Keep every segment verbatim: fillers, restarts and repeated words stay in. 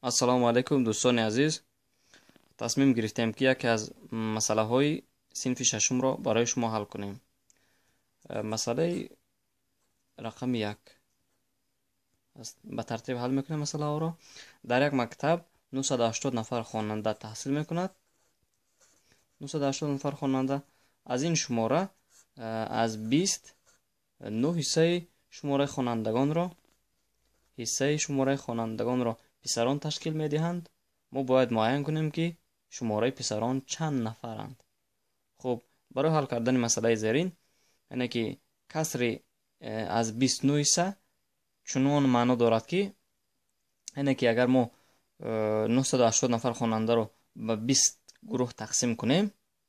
ассалому алайкум дӯстони азиз. Тасмим гирифтем ки яке аз масъалаҳои синфи шашумро барои шумо ҳал кунем. Масъалаи рақами як аст. Ба тартиб ҳал мекунем масъалаҳоро. Дар як мактаб нӯҳсаду ҳаштод нафар хонанда таҳсил мекунад. нӯҳсаду ҳаштод нафар хонанда. Аз ин шумора аз бист нӯҳ ҳиссаи шумораи хонандагонро ҳиссаи шумораи хонандагонро писарон ташкил медиҳанд. мо бояд муайян кунем ки шумораи писарон чанд нафаранд. хуб, барои ҳал кардани масъалаи зерин яъне ки касри аз бист нӯҳ ҳисса чунон маъно дорад ки яъне ки агар мо нӯҳсаду ҳаштод нафар хонандаро ба бист гурӯҳ тақсим кунем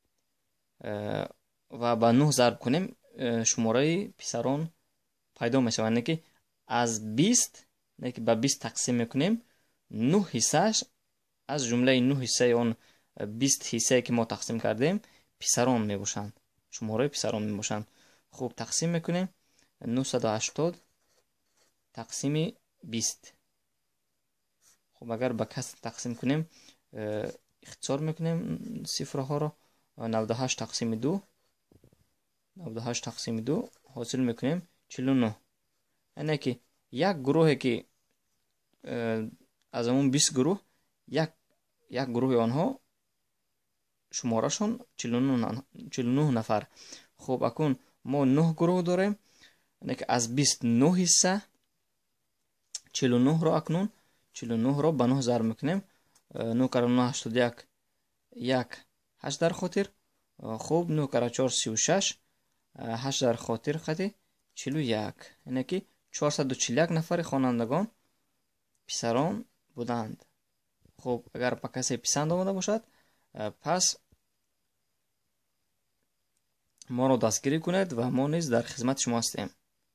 ва ба нӯҳ зарб кунем, шумораи писарон пайдо мешавад. яъне ки аз бист яъне ки ба бист тақсим мекунем, нӯҳ ҳиссааш аз ҷумлаи нӯҳ ҳиссаи он бист ҳиссае ки мо тақсим кардем писарон мебошанд, шумораи писарон мебошанд. хуб, тақсим мекунем нӯҳсаду ҳаштод тақсими бист. хуб, агар ба каср тақсим кунем, ихтисор мекунем сифраҳоро. навду ҳашт тақсими ду навду ҳашт тақсими ду ҳосил мекунем чилу нӯҳ. яъне ки як гурӯҳе ки аз амон бист гурӯҳ, як як гурӯҳи онҳо шуморашон чилу нӯҳ нафар. хуб, акун мо нӯҳ гурӯҳ дорем, яъне ки аз бист нӯҳ ҳисса чилу нӯҳро акнун чилу нӯҳро ба нӯҳ зарб мекунем. нӯҳ кара нӯҳ ҳаштоду як, як ҳашт дар хотир. хуб, нӯҳ кара чор сию шаш, ҳашт дар хотир қади чилу як. яъне ки чорсаду чилу як нафари хонандагон писарон буданд. хуб, агар ба касе писанд омада бошад, пас моро дастгирӣ кунед ва мо низ дар хизмати шумо ҳастем.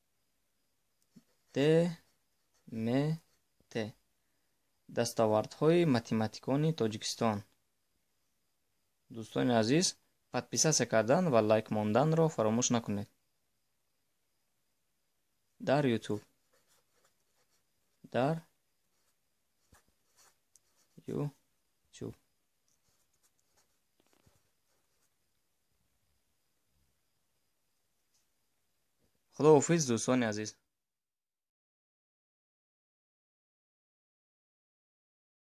д м т дастовардҳои математикони Тоҷикистон. дӯстони азиз, подписация кардан ва лайк монданро фаромӯш накунед. дар ютуб дар ютуб худоҳофиз дӯстони азиз.